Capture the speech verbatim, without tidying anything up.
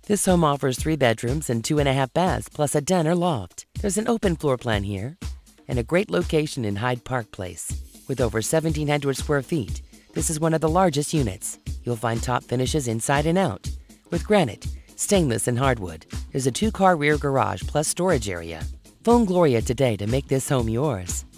This home offers three bedrooms and two and a half baths, plus a den or loft. There's an open floor plan here and a great location in Hyde Park Place. With over seventeen hundred square feet, this is one of the largest units. You'll find top finishes inside and out. With granite, stainless, and hardwood, there's a two-car rear garage plus storage area. Phone Gloria today to make this home yours.